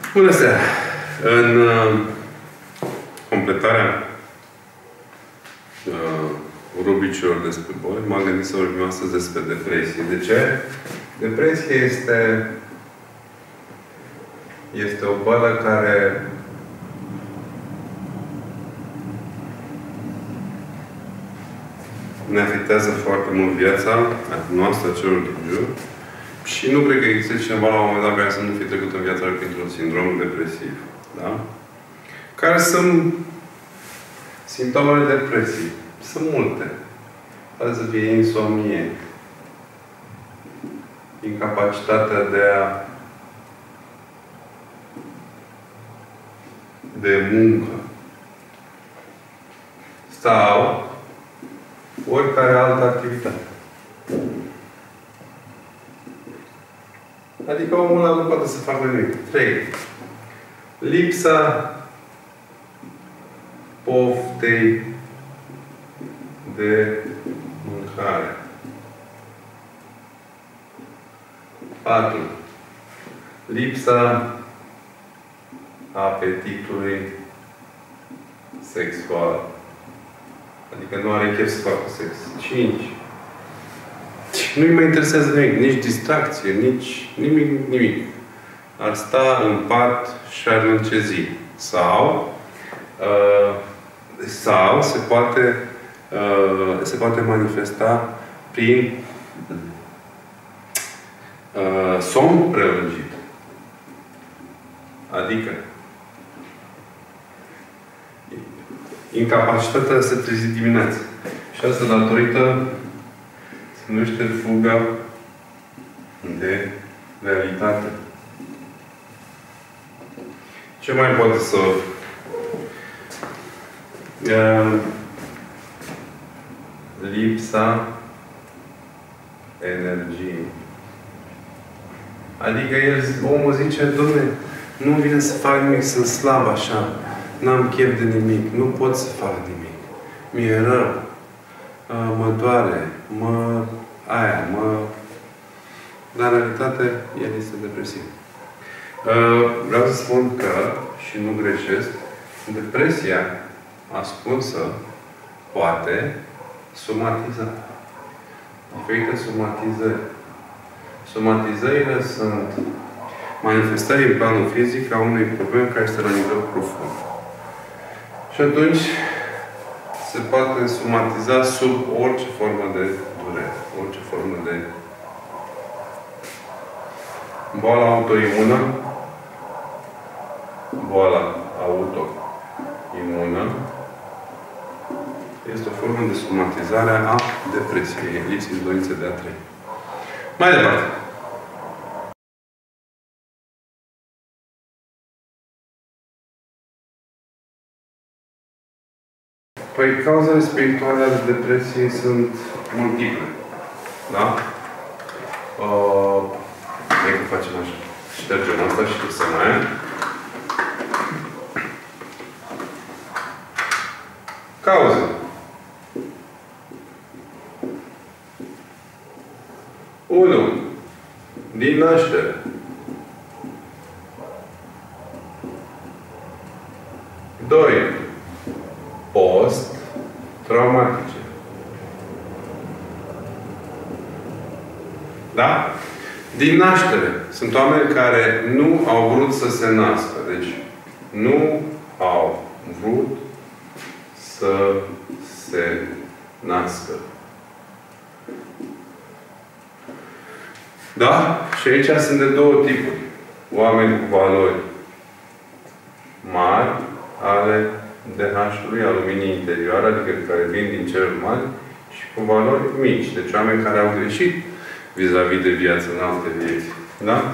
Bună seara! În completarea rubricilor despre boli, m-am gândit să vorbim astăzi despre depresie. De ce? Depresia este o boală care ne afectează foarte mult viața noastră, celor din jur. Și nu cred că există cineva la un moment dat care să nu fi trecut în viața lui printr-un sindrom depresiv. Da? Care sunt simptomele depresiei? Sunt multe. Poate să fie insomnie, incapacitatea de muncă sau oricare altă activitate. Adică omul ăla nu poate să facă nimic. 3. Lipsa poftei de mâncare. 4. Lipsa apetitului sexual. Adică nu are chef să facă sex. 5. Nu-i mai interesează nimic. Nici distracție, nici nimic. Ar sta în pat și ar încezi. Sau se poate manifesta prin somn prelungit. Adică incapacitatea de a se trezi dimineața. Și asta datorită se numește fuga de realitate. Ce mai poate să lipsa energiei. Adică omul zice, Doamne, nu vine să fac nimic, sunt slab așa, n-am chef de nimic, nu pot să fac nimic. Mi-e rău, mă doare, Dar în realitate, el este depresiv. Vreau să spun că, și nu greșesc, depresia ascunsă poate somatiza. Diferite somatizări. Somatizările sunt manifestări în planul fizic a unui problem care este la nivel profund. Și atunci se poate somatiza sub orice formă de durere, orice formă de boala autoimună, este o formă de somatizare a depresiei, lipsei de dorințe de a trăi. Mai departe. Păi, cauzele spirituale ale depresiei sunt multiple. Da? Hai că facem așa. Ștergem asta și tu să mai. Cauze. Unu. Din naștere. Doi. Post-traumatice. Da? Din naștere. Sunt oameni care nu au vrut să se nască. Deci, nu au vrut să se nască. Da? Și aici sunt de două tipuri. Oameni cu valori mari ale DH-ului, al luminii interioare, adică care vin din ceruri mari, și cu valori mici. Deci oameni care au greșit vis-a-vis de viață în alte vieți. Da?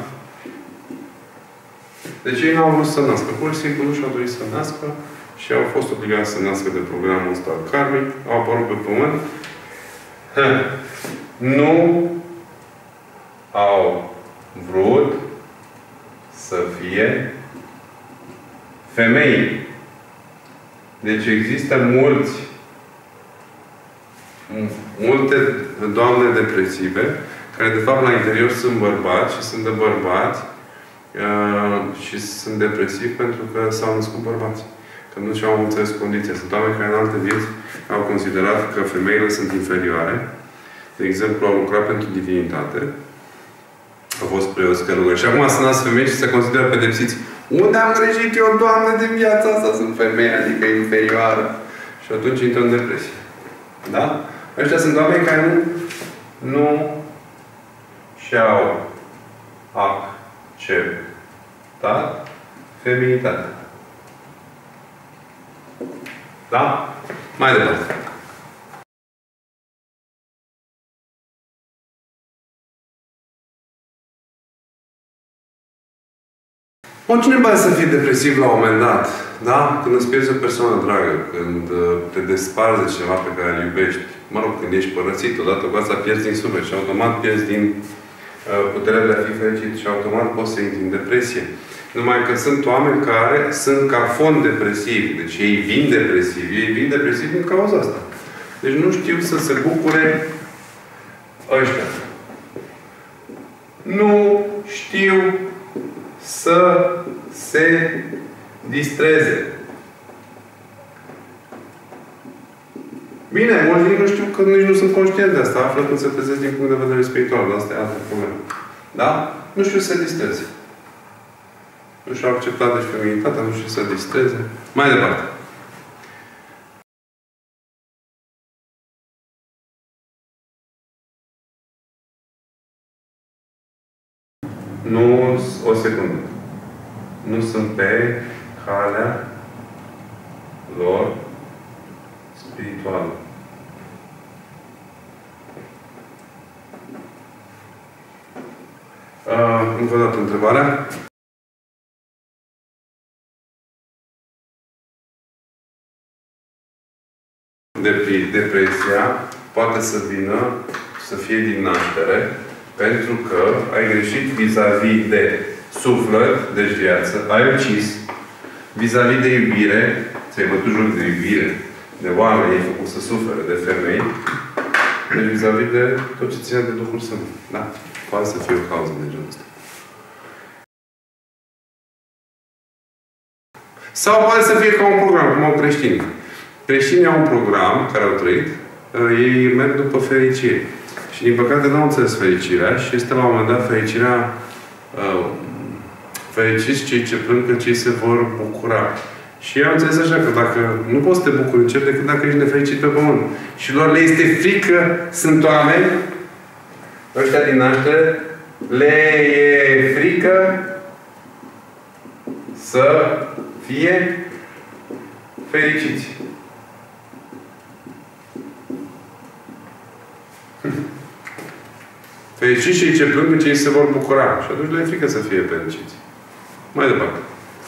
Deci ei nu au vrut să nască. Pur și simplu nu și-au dorit să nască și au fost obligați să nască de programul ăsta karmic, au apărut pe pământ. Nu au vrut să fie femei. Deci există multe doamne depresive, care de fapt la interior sunt bărbați și sunt de bărbați și sunt depresivi pentru că s-au născut bărbați. Că nu și-au înțeles condiția. Sunt oameni care în alte vieți au considerat că femeile sunt inferioare. De exemplu, au lucrat pentru divinitate. Au fost preoți călugări. Și acum sunt alți femei și se consideră pedepsiți. Unde am greșit eu, Doamne, din viața asta? Sunt femeie, adică inferioară. Și atunci intră în depresie. Da? Ăștia sunt oameni care nu și-au acceptat feminitatea. Da? Mai departe. Oricine poate să fie depresiv la un moment dat, da? Când îți pierzi o persoană dragă, când te desparți de ceva pe care îl iubești, mă rog, când ești părățit, odată cu asta pierzi din suflet și automat pierzi din puterea de a fi fericit și automat poți să intri în depresie. Numai că sunt oameni care sunt ca fond depresivi. Deci ei vin depresivi. Ei vin depresivi din cauza asta. Deci nu știu să se bucure ăștia. Nu știu să se distreze. Bine, mulți nu știu că nici nu sunt conștient de asta. Află când se trezesc din punct de vedere spiritual. Asta e altă problemă. Da? Nu știu să se distreze. Nu și-au acceptat deci feminitatea, nu știu să se distreze. Mai departe. Nu, o secundă. Nu sunt pe calea lor spirituală. Încă o dată întrebarea. Depresia poate să vină, să fie din naștere, pentru că ai greșit vis-a-vis de suflet, deci viață, ai ucis, vis-a-vis de iubire, ți-ai bătut joc de iubire, de oameni, ai făcut să sufere, de femei, deci vis-a-vis de tot ce ține de Duhul Sfânt. Da? Poate să fie o cauză de genul ăsta. Sau poate să fie ca un program, cum au creștini. Creștinii au un program care au trăit, ei merg după fericire. Și din păcate nu au înțeles fericirea și este la un moment dat fericirea fericiți cei ce plâng, că cei se vor bucura. Și ei au înțeles așa că dacă nu poți să te bucuri în cer decât dacă ești nefericit pe pământ. Și lor le este frică, sunt oameni, ăștia din naștere, le e frică să fie fericiți. Fericiți cei ce plâng, cei se vor bucura. Și atunci le e frică să fie fericiți. Mai departe.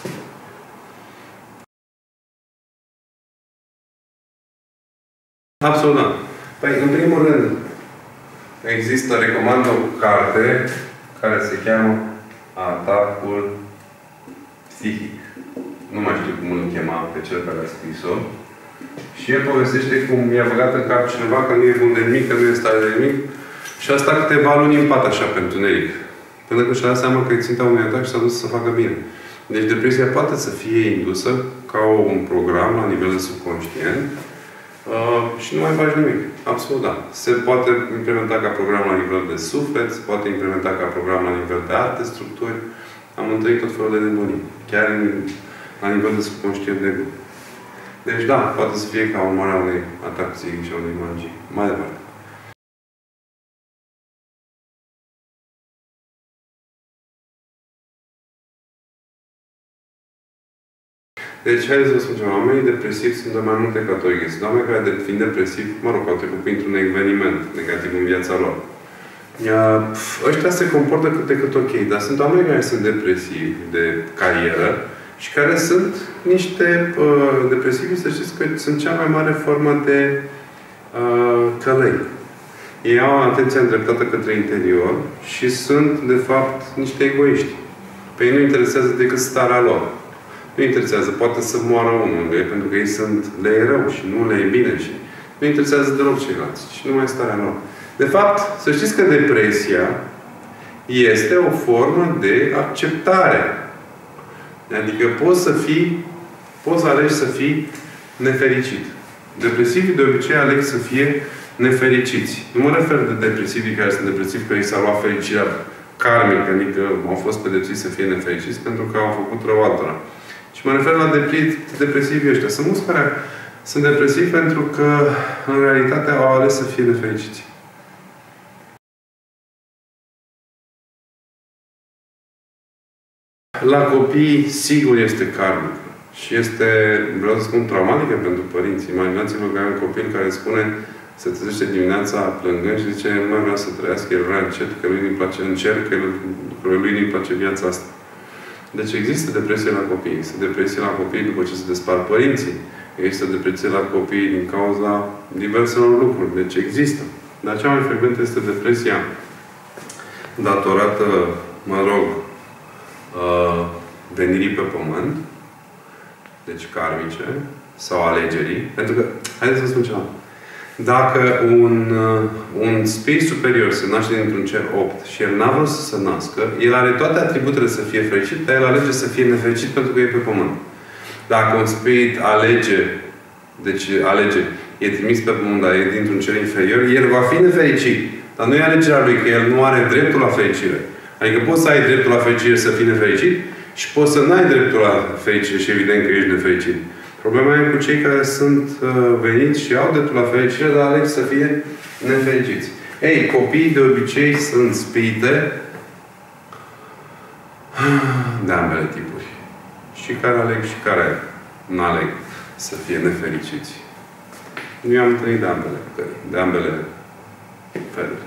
Absolut da. Păi, în primul rând, există, recomandă o carte care se cheamă Atacul Psihic. Nu mai știu cum îl chema pe cel care a scris-o. Și el povestește cum i-a băgat în cap cineva că nu e bun de nimic, că nu e stare de nimic. Și a stat câteva luni în pat așa pentru întuneric. Până că și-a dat seama că îi țintea unui atac și s-a dus să facă bine. Deci depresia poate să fie indusă ca un program la nivel de subconștient și nu mai faci nimic. Absolut da. Se poate implementa ca program la nivel de suflet, se poate implementa ca program la nivel de alte structuri. Am întâlnit tot felul de nebunii. Chiar la nivel de subconștient de grup. Deci da, poate să fie ca urmare a unui atac psihic și a unei magii. Mai departe. Deci, haideți să vă spun ceva. Oamenii depresivi sunt de mai multe categorii. Sunt oameni care fiind depresivi, mă rog, au trecut printr-un eveniment negativ în viața lor. Ăștia se comportă cât de cât ok, dar sunt oameni care sunt depresivi de carieră și care sunt niște depresivi, să știți că sunt cea mai mare formă de călăi. Ei au atenția îndreptată către interior și sunt, de fapt, niște egoiști. Pe ei nu interesează decât starea lor. Nu interesează, poate să moară unul de ei, pentru că ei le e rău și nu le e bine și nu interesează deloc ceilalți și numai starea lor. De fapt, să știți că depresia este o formă de acceptare. Adică poți să alegi să fii nefericit. Depresivii de obicei aleg să fie nefericiți. Nu mă refer de depresivii care sunt depresivi, că i s-a luat fericirea karmică, adică au fost pedepsiți să fie nefericiți pentru că au făcut rău altora. Și mă refer la depresivii ăștia. Sunt mulți care sunt depresivi pentru că, în realitate, au ales să fie nefericiți. La copii, sigur, este karmic. Și este, vreau să spun, traumatică pentru părinți. Imaginați-vă că ai un copil care spune, se trezește dimineața plângând și zice, nu mai vrea să trăiască, el vrea încet, că lui nu-i place încet, că lui nu-i place viața asta. Deci există depresie la copii. Există depresie la copii după ce se despart părinții. Există depresie la copii din cauza diverselor lucruri. Deci există. Dar cea mai frecventă este depresia datorată, mă rog, venirii pe pământ, deci karmice, sau alegerii. Pentru că, haideți să spun ceva. Dacă un spirit superior se naște dintr-un cer 8 și el n-a vrut să se nască, el are toate atributele să fie fericit, dar el alege să fie nefericit pentru că e pe pământ. Dacă un spirit e trimis pe pământ, dar e dintr-un cer inferior, el va fi nefericit. Dar nu e alegerea lui, că el nu are dreptul la fericire. Adică poți să ai dreptul la fericire să fii nefericit și poți să n-ai dreptul la fericire și evident că ești nefericit. Problema e cu cei care sunt veniți și au dreptul la fericire, dar aleg să fie nefericiți. Ei, copiii de obicei sunt spirite de ambele tipuri. Și care aleg și care nu aleg să fie nefericiți. Eu am trăit de ambele feluri.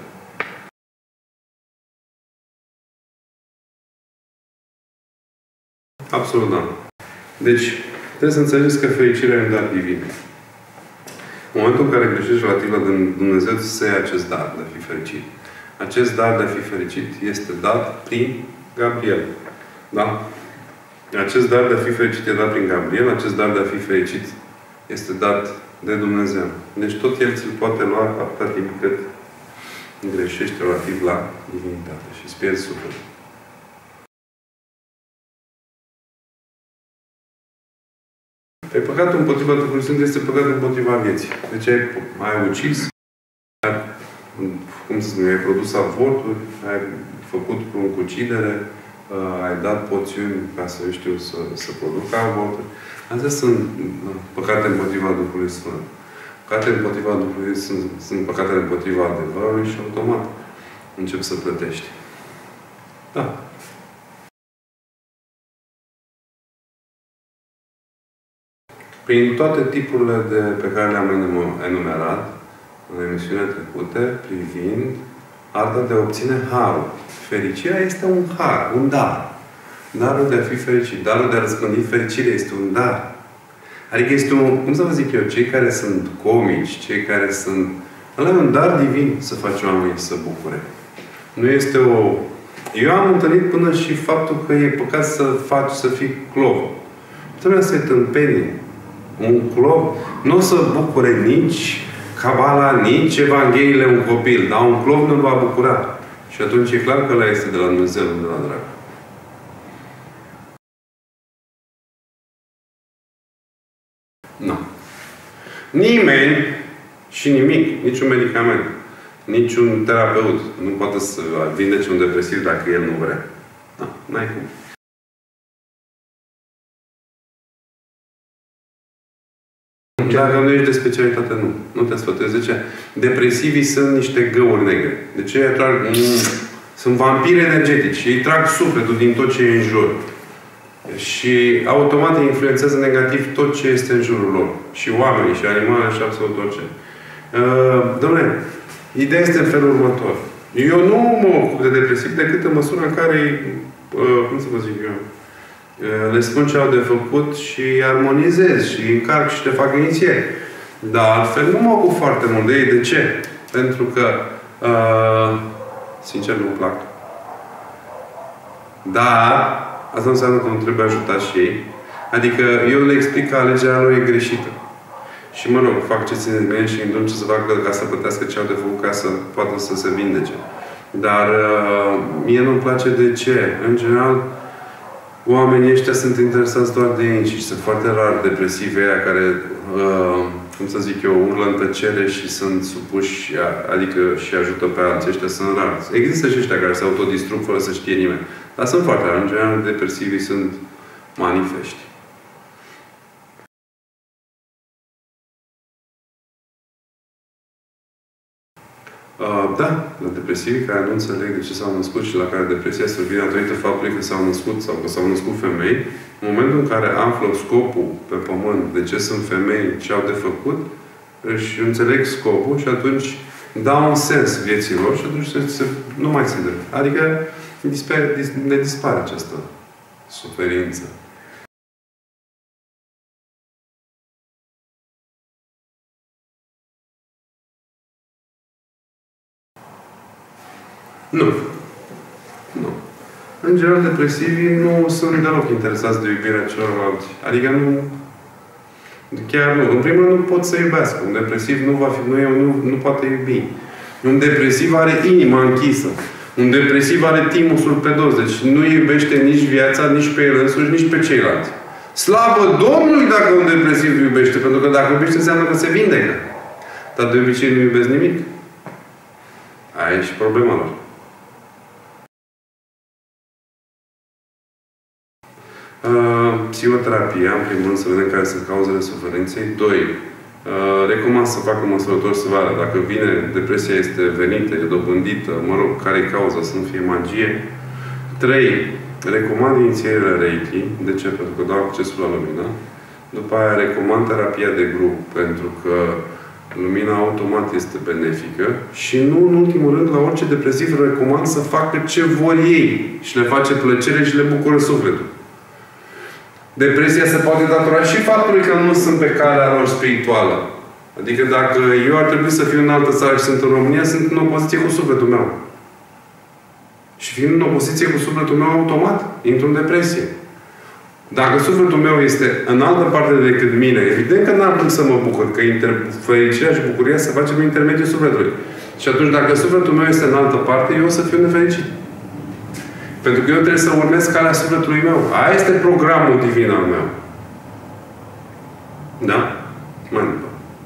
Absolut, da. Deci, trebuie să înțelegeți că fericirea e un dar divin. În momentul în care greșești relativ la Dumnezeu, să iei acest dar de a fi fericit. Acest dar de a fi fericit este dat prin Gabriel. Da? Acest dar de a fi fericit e dat prin Gabriel, acest dar de a fi fericit este dat de Dumnezeu. Deci tot El ți-l poate lua atâta timp cât greșești relativ la divinitate și îți pierzi sufletul. Pe păcatul împotriva Duhului Sfânt este păcatul împotriva vieții. Deci ai ucis, ai produs avorturi, ai făcut prunclucidere, ai dat poțiuni ca să, să producă avorturi. Astea sunt păcate împotriva Duhului Sfânt. Păcate împotriva Duhului sunt păcatele împotriva adevărului și automat începi să plătești. Da. Prin toate tipurile pe care le-am enumerat în emisiunea trecute, privind arta de a obține harul. Fericirea este un har, un dar. Darul de a fi fericit, darul de a răspândi fericire este un dar. Adică este un, cum să vă zic eu, cei care sunt comici, cei care sunt... ăla e un dar divin să faci oamenii să bucure. Nu este o... Eu am întâlnit până și faptul că e păcat să fii clov. Trebuie să-i tâmpenie. Un clov nu o să bucure nici Cabala, nici Evangheliile un copil. Dar un clov nu-l va bucura. Și atunci e clar că ăla este de la Dumnezeu, nu de la drag. Nu. Nimeni și nimic, niciun medicament, niciun terapeut nu poate să vindece un depresiv dacă el nu vrea. Nu, n-ai cum. Dacă nu ești de specialitate, nu. Nu te sfătuiesc. De ce? Depresivii sunt niște găuri negre. Deci ei atrag... sunt vampiri energetici. Ei trag sufletul din tot ce e în jur. Și automat îi influențează negativ tot ce este în jurul lor. Și oamenii, și animale, și absolut orice. Dom'le, ideea este în felul următor. Eu nu mă ocup de depresiv decât în măsura în care, cum să vă zic eu, le spun ce au de făcut și armonizez și încarc și te fac inițieri. Dar altfel nu mă ocup foarte mult de ei. De ce? Pentru că, sincer, nu-mi plac. Dar asta nu înseamnă că nu trebuie ajutat și ei. Adică eu le explic că alegerea lor e greșită. Și mă rog, fac ce ține de mine și îndrumă ce să facă ca să plătească ce au de făcut ca să poată să se vindece. Dar mie nu-mi place de ce. În general, oamenii ăștia sunt interesați doar de ei și sunt foarte rar depresivi aia care, cum să zic eu, urlă în tăcere și sunt supuși, adică și ajută pe alții. Ăștia sunt rari. Există și ăștia care se autodistrug fără să știe nimeni. Dar sunt foarte rari. În general, depresivii sunt manifesti. Da, la depresivii care nu înțeleg de ce s-au născut și la care depresia survine datorită faptului că s-au născut sau că s-au născut femei, în momentul în care află scopul pe pământ, de ce sunt femei, ce au de făcut, își înțeleg scopul și atunci dau un sens vieților și atunci nu mai se dă. Adică ne dispare această suferință. Nu. Nu. În general, depresivii nu sunt deloc interesați de iubirea celorlalți. Adică nu... Chiar nu. În primul rând, nu pot să iubească. Un depresiv nu poate iubi. Un depresiv are inima închisă. Un depresiv are timusul pe dos. Deci nu iubește nici viața, nici pe el însuși, nici pe ceilalți. Slavă Domnului dacă un depresiv iubește. Pentru că dacă iubește, înseamnă că se vindecă. Dar de obicei nu iubesc nimic. Aia e și problema lor. Psihoterapia, în primul rând, să vedem care sunt cauzele suferinței. 2. Recomand să facă măsurători să vadă dacă vine, depresia este venită, e dobândită, mă rog, care e cauza, să nu fie magie. 3. Recomand inițierile Reiki. De ce? Pentru că dau accesul la lumină. După aia recomand terapia de grup, pentru că lumina automat este benefică. Și nu, în ultimul rând, la orice depresiv recomand să facă ce vor ei. Și le face plăcere și le bucură sufletul. Depresia se poate datora și faptului că nu sunt pe calea lor spirituală. Adică dacă eu ar trebui să fiu în altă țară și sunt în România, sunt în opoziție cu sufletul meu. Și fiind în opoziție cu sufletul meu, automat intru în depresie. Dacă sufletul meu este în altă parte decât mine, evident că n-am cum să mă bucur, că fericirea și bucuria se face prin intermediul sufletului. Și atunci, dacă sufletul meu este în altă parte, eu o să fiu nefericit. Pentru că eu trebuie să urmez calea sufletului meu. Aia este programul divin al meu. Da? Mai departe.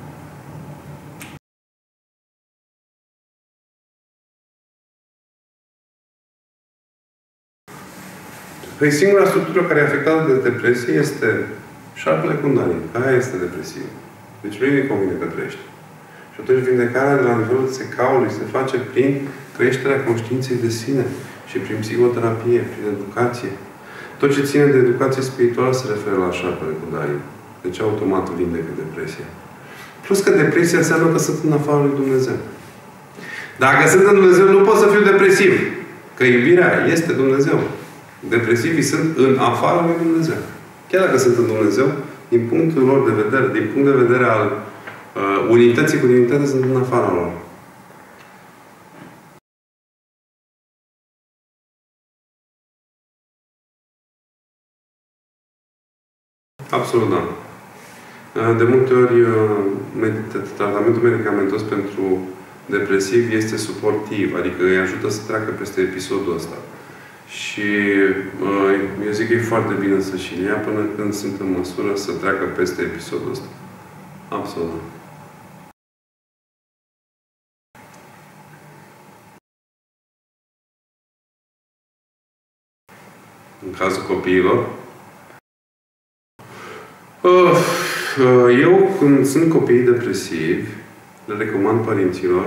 Păi singura structură care e afectată de depresie este șarpele Kundalini. Aia este depresie. Deci nu îi convine că trăiește. Și atunci vindecarea de la nivelul secaului se face prin creșterea conștiinței de sine și prin psihoterapie, prin educație. Tot ce ține de educație spirituală se referă la șarpele Kundalini. Deci automat vindecă depresia. Plus că depresia înseamnă că sunt în afara lui Dumnezeu. Dacă sunt în Dumnezeu, nu pot să fiu depresiv. Că iubirea este Dumnezeu. Depresivii sunt în afara lui Dumnezeu. Chiar dacă sunt în Dumnezeu, din punctul lor de vedere, din punct de vedere al unității cu divinitatea, sunt în afara lor. Absolut, da. De multe ori, tratamentul medicamentos pentru depresiv este suportiv, adică îi ajută să treacă peste episodul ăsta. Și eu zic că e foarte bine să-și ia până când sunt în măsură să treacă peste episodul ăsta. Absolut. În cazul copiilor, eu, când sunt copii depresivi, le recomand părinților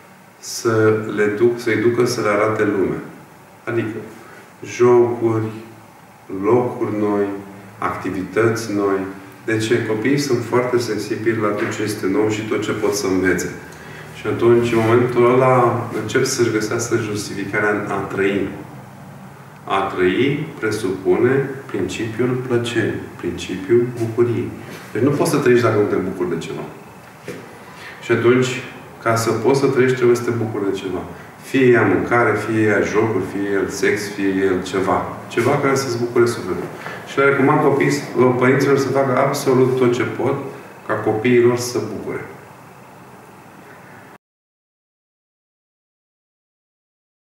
să-i ducă să le arate lumea. Adică jocuri, locuri noi, activități noi. De ce? Copiii sunt foarte sensibili la tot ce este nou și tot ce pot să învețe. Și atunci, în momentul ăla, încep să-și găsească justificarea în a trăi. A trăi presupune principiul plăcerii, principiul bucuriei. Deci nu poți să trăiești dacă nu te bucuri de ceva. Și atunci, ca să poți să trăiești, trebuie să te bucuri de ceva. Fie ea mâncare, fie ea jocuri, fie el sex, fie el ceva. Ceva care să-ți bucure sufletul. Și le recomand părinților să facă absolut tot ce pot ca copiilor să bucure.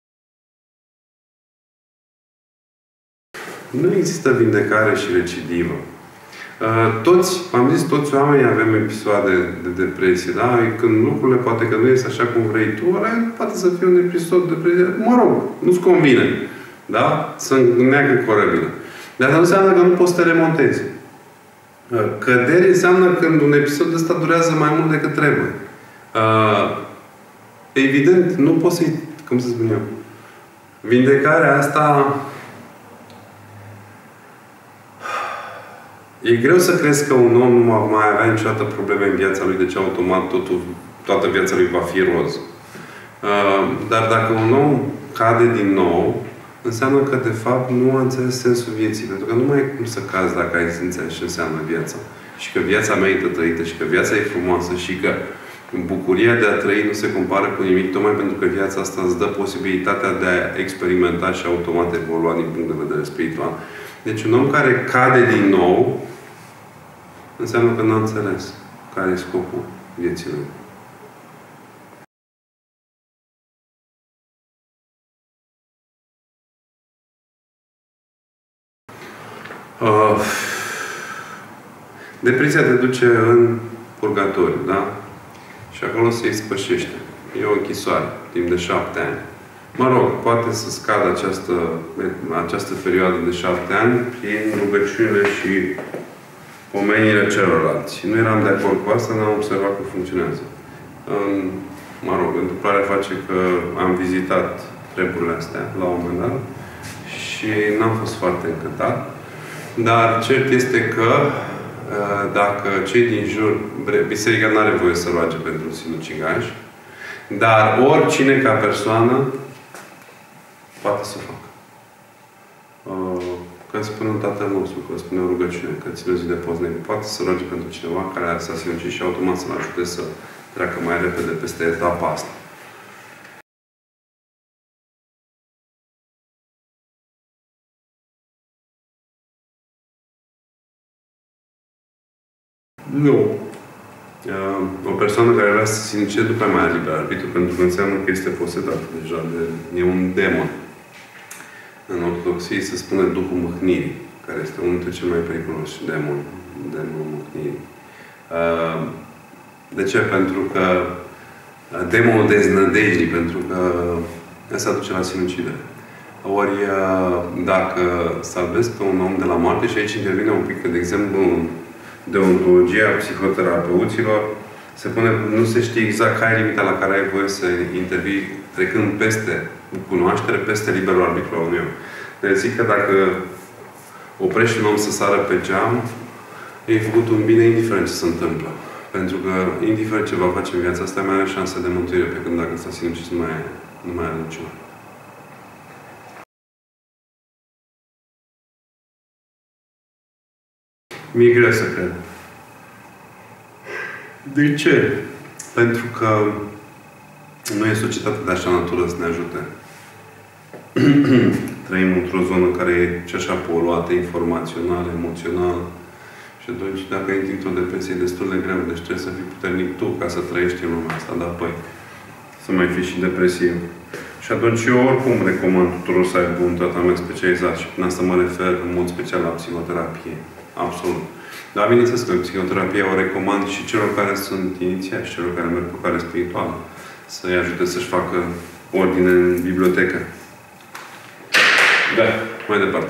Nu există vindecare și recidivă. Toți oamenii avem episoade de depresie, da? Când lucrurile poate că nu ies așa cum vrei tu, ăla poate să fie un episod de depresie. Mă rog, nu-ți convine. Da? Să neagă corăbilă. Dar asta nu înseamnă că nu poți să te remontezi. Cădere înseamnă când un episod ăsta durează mai mult decât trebuie. Evident, nu poți să-i... Cum să spun eu? Vindecarea asta... E greu să crezi că un om nu va mai avea niciodată probleme în viața lui, deci automat toată viața lui va fi roz. Dar dacă un om cade din nou, înseamnă că, de fapt, nu a înțeles sensul vieții. Pentru că nu mai e cum să cazi dacă ai înțeles ce înseamnă viața. Și că viața merită trăită și că viața e frumoasă și că bucuria de a trăi nu se compară cu nimic, tocmai pentru că viața asta îți dă posibilitatea de a experimenta și automat evolua din punct de vedere spiritual. Deci un om care cade din nou înseamnă că n-a înțeles care e scopul vieții lui. Depresia te duce în purgatoriu, da? Și acolo se ispășește. E o închisoare, timp de 7 ani. Mă rog, poate să scadă această perioadă de 7 ani prin rugăciunile și pomeniile celorlalți. Nu eram de acord cu asta, n-am observat că funcționează. Mă rog, întâmplarea face că am vizitat treburile astea la un moment dat și n-am fost foarte încântat. Dar cert este că dacă cei din jur, biserica nu are voie să roage pentru sinucigași, dar oricine ca persoană poate să facă. Că spune un Tatăl nostru, că spune o rugăciune, că ține o zi de post negru, poate să roage pentru cineva care s-a sinucis și automat să-l ajute să treacă mai repede peste etapa asta. Nu. O persoană care vrea să se sinucide după mai are liber arbitru, pentru că înseamnă că este posedat deja e un demon. În ortodoxie se spune Duhul Mâhnirii, care este unul dintre cei mai periculoși demonul Mâhnirii. De ce? Pentru că demonul deznădejdii, pentru că ăsta duce la sinucidere. Ori, dacă salvezi pe un om de la moarte, și aici intervine un pic, de exemplu, deontologia psihoterapeuților, nu se știe exact care e limita la care ai voie să intervii trecând peste cunoaștere, peste liberul arbitru al unui om. Deci zic că dacă oprești un om să sară pe geam, e făcut un bine indiferent ce se întâmplă. Pentru că, indiferent ce va face în viața asta, mai are șanse de mântuire, pe când dacă s-a sinucis, nu mai are niciuna. Mi-e greu să cred. De ce? Pentru că nu e societatea de așa natură să ne ajute. Trăim într-o zonă care e și așa poluată, informațional, emoțional. Și atunci, dacă intri într-o depresie, e destul de greu. Deci trebuie să fii puternic tu ca să trăiești în lumea asta. Dar, păi, să mai fii și depresiv. Și atunci eu oricum recomand tuturor să aibă un tratament specializat. Și prin asta mă refer în mod special la psihoterapie. Absolut. Dar bineînțeles că psihoterapia o recomand și celor care sunt inițiați, celor care merg pe cale spirituală. Să-i ajute să-și facă ordine în bibliotecă. Da. Mai departe.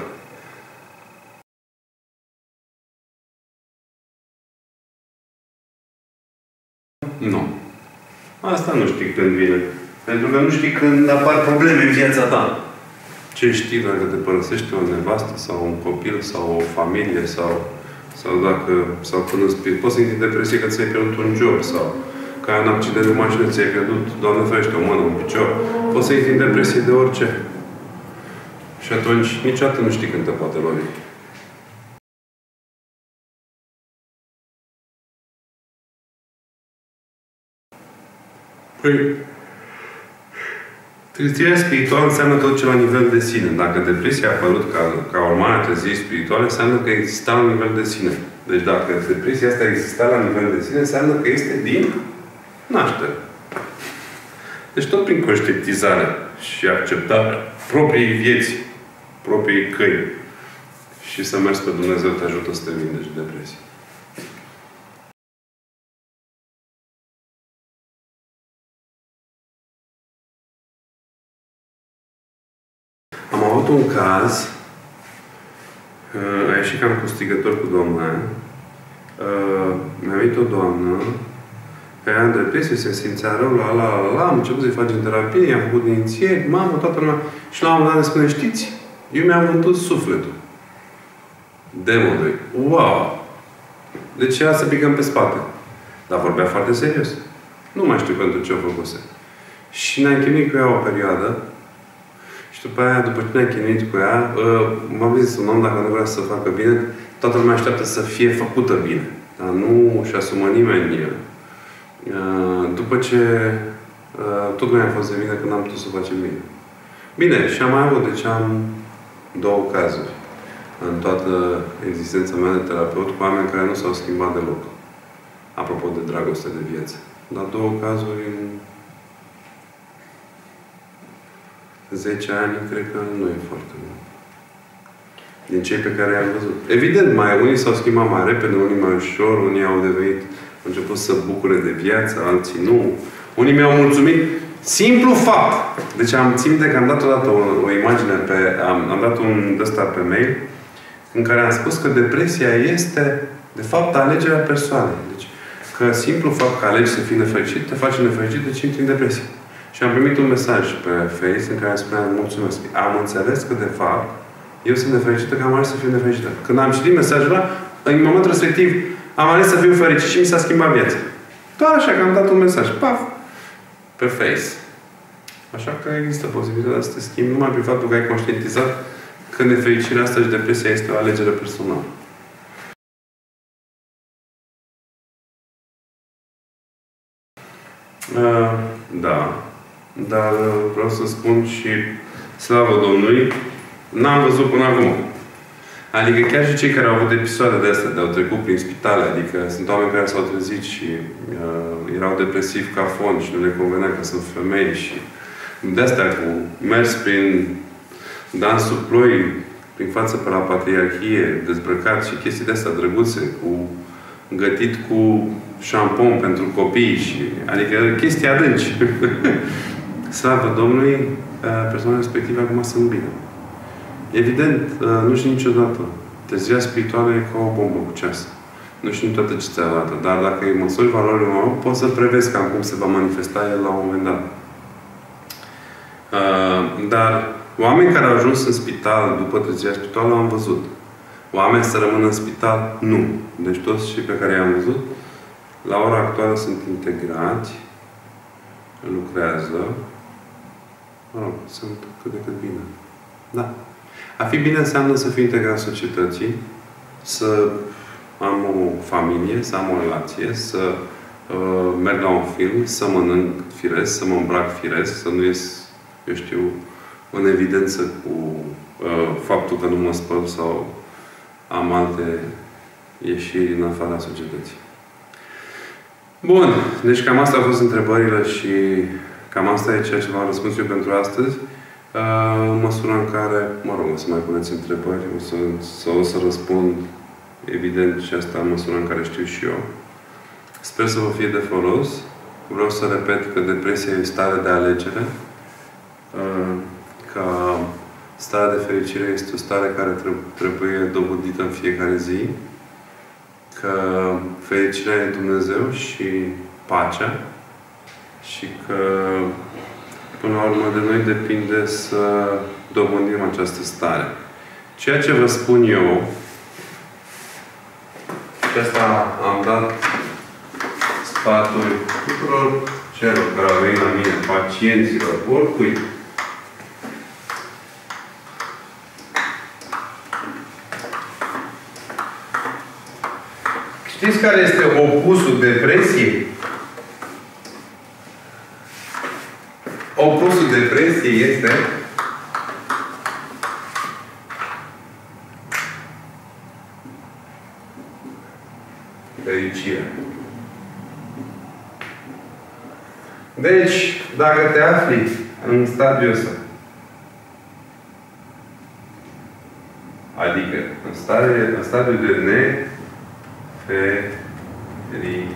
Nu. Asta nu știi când vine. Pentru că nu știi când apar probleme în viața ta. Ce știi dacă te părăsește o nevastă sau un copil sau o familie sau când poți să intri în depresie că ți-ai pierdut un job sau că ai un accident de mașină, ți-ai pierdut, Doamne ferește, o mână, un picior. Poți să intri în depresie de orice. Și atunci niciodată nu știi când te poate lovi. Păi, trezirea spirituală înseamnă că duce la nivel de sine. Dacă depresia a apărut ca urmare a trezirii spirituale, înseamnă că exista la nivel de sine. Deci dacă depresia asta exista la nivel de sine, înseamnă că este din naștere. Deci tot prin conștientizarea și acceptarea propriei vieți, propriei căi, și să mergi pe Dumnezeu te ajută să te vindești de depresie. Am avut un caz, a ieșit cam cu strigător cu Domnul. Mi-a venit o doamnă care era în depresie, se simțea rău, am început să-i facem terapie, i-am făcut inițieri, mamă, toată lumea. Și la un moment dat ne spune, știți, eu mi-am vândut sufletul demonului. Wow! Deci era să picăm pe spate. Dar vorbea foarte serios. Nu mai știu pentru ce o făcuse. Și ne-am chinuit cu ea o perioadă. Și după aia, după ce ne-am chinuit cu ea, m-am zis un om, dacă nu vrea să facă bine, toată lumea așteaptă să fie făcută bine. Dar nu își asumă nimeni. După ce tot mai am fost de vină când am putut să facem bine. Bine, și am mai avut, deci am 2 cazuri în toată existența mea de terapeut cu oameni care nu s-au schimbat deloc. Apropo de dragoste de viață. Dar 2 cazuri în 10 ani, cred că nu e foarte mult. Din cei pe care i-am văzut. Evident, unii s-au schimbat mai repede, unii mai ușor, unii au devenit, au început să bucure de viață, alții nu. Unii mi-au mulțumit. Simplu fapt. Deci țin minte că am dat odată o imagine am dat un ăsta pe mail în care am spus că depresia este, de fapt, alegerea persoanei. Deci, că simplu fapt că alegi să fii nefericit, te face nefericit, deci intri în depresie. Și am primit un mesaj pe Face în care îmi spunea, mulțumesc. Am înțeles că, de fapt, eu sunt nefericită, că am ales să fiu nefericită. Când am citit mesajul ăla, în momentul respectiv, am ales să fiu fericit și mi s-a schimbat viața. Doar așa că am dat un mesaj. Paf! Pe Face. Așa că există posibilitatea să te schimbi numai prin faptul că ai conștientizat că nefericirea asta și depresia este o alegere personală. Da. Dar vreau să spun și slavă Domnului, n-am văzut până acum. Adică chiar și cei care au avut episoade de astea, de au trecut prin spitale, adică sunt oameni care s-au trezit și erau depresivi ca fond și nu le convenea că sunt femei și de-astea cu mers prin dansul ploi, prin față pe la patriarhie, dezbrăcat și chestii de-astea drăguțe, cu gătit cu șampon pentru copii și adică chestii adânci. Slavă Domnului, persoanele respective acum sunt bine. Evident, nu știu niciodată. Trezirea spirituală e ca o bombă cu ceas. Nu știu niciodată ce ți arată. Dar dacă îi măsori valorile unui om, poți să prevezi cam cum se va manifesta el la un moment dat. Dar oameni care au ajuns în spital după trezirea spirituală am văzut. Oameni să rămână în spital, nu. Deci toți cei pe care i-am văzut, la ora actuală sunt integrați, lucrează, sunt cât de cât bine. Da. A fi bine înseamnă să fii integrat societății, să am o familie, să am o relație, să merg la un film, să mănânc firesc, să mă îmbrac firesc, să nu ies, eu știu, în evidență cu faptul că nu mă spăl sau am alte ieșiri în afara societății. Bun. Deci cam astea au fost întrebările și cam asta e ceea ce v-am răspuns eu pentru astăzi. În măsura în care, mă rog, o să mai puneți întrebări, o să răspund evident și asta în măsura în care știu și eu. Sper să vă fie de folos. Vreau să repet că depresia e stare de alegere. Că starea de fericire este o stare care trebuie dobândită în fiecare zi. Că fericirea e Dumnezeu și pacea. Și că până la urmă de noi depinde să dobândim această stare. Ceea ce vă spun eu, și asta am dat sfaturi tuturor celor care au venit la mine, pacienților, oricui. Știți care este opusul depresiei? Opusul depresiei este fericirea. Deci, dacă te afli în stadiul ăsta, adică în în stadiul de nefericire.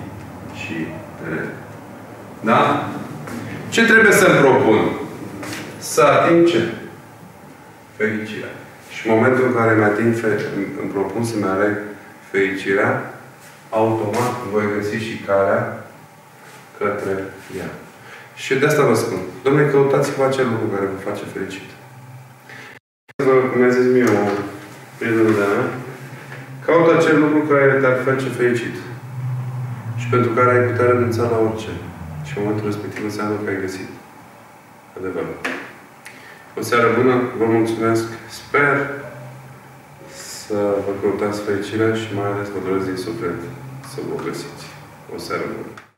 Da? Ce trebuie să-mi propun? Să ating ce? Fericirea. Și în momentul în care îmi propun să-mi aleg fericirea, automat voi găsi și calea către ea. Și de asta vă spun. Dom'le, căutați-vă acel lucru care vă face fericit. Cum a zis mie o prietenă de-a mea, caută acel lucru care te-ar face fericit. Și pentru care ai putea renunța la orice. Și în momentul respectiv înseamnă că ai găsit adevărul. O seară bună, vă mulțumesc, sper să vă căutați fericirea și mai ales vă doresc din suflet să vă găsiți. O seară bună!